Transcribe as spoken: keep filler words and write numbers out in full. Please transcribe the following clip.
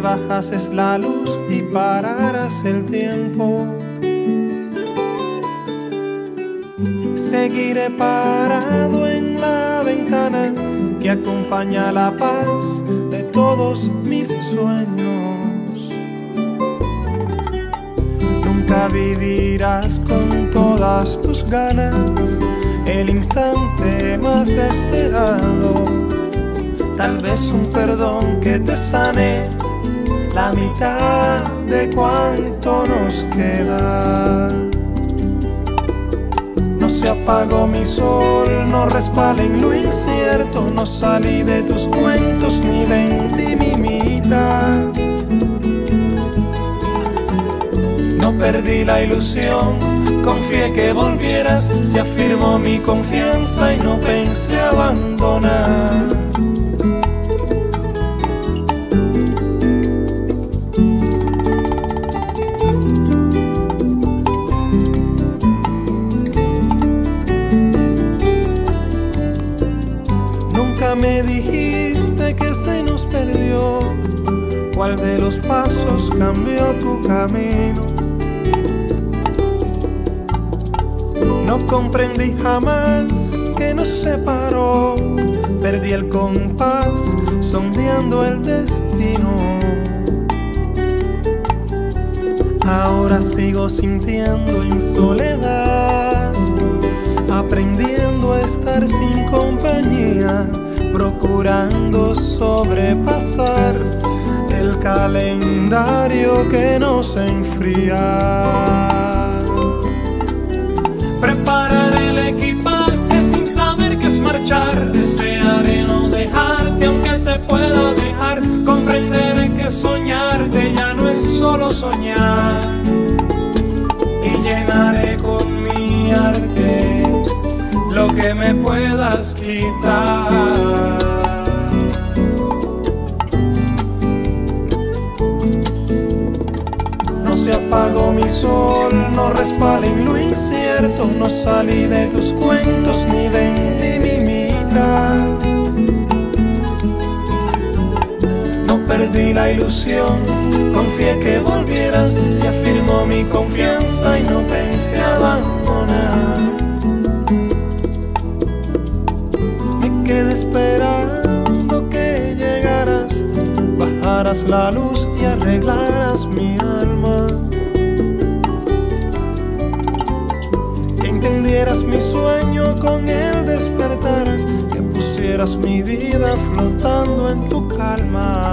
bajases la luz y pararas el tiempo. Seguiré parado en la ventana que acompaña la paz de todos mis sueños. Nunca vivirás con todas tus ganas el instante más esperado. Tal vez un perdón que te sane la mitad de cuánto nos queda. No se apagó mi sol, no resbalé en lo incierto, no salí de tus cuentos ni vendí mi mitad. No perdí la ilusión, confié que volvieras, se afirmó mi confianza y no pensé abandonar. Nunca me dijiste que se nos perdió, cuál de los pasos cambió tu camino. No comprendí jamás que nos separó, perdí el compás sondeando el destino. Ahora sigo sintiendo en soledad, aprendiendo a estar sin compañía, procurando sobrepasar el calendario que nos enfría. Prepararé el equipaje sin saber qué es marchar. Desearé no dejarte aunque te pueda dejar. Comprenderé que soñarte ya no es solo soñar. Y llenaré con mi arte lo que me puedas quitar. No se apagó mi sol, no resbalé en lo incierto, no salí de tus cuentos ni vendí mi mitad. No perdí la ilusión, confié que volvieras, se afirmó mi confianza y no pensé abandonar. Me quedé esperando que llegaras, bajaras la luz y arreglaras mi alma. Que entendieras mi sueño, con él despertaras, que pusieras mi vida flotando en tu calma.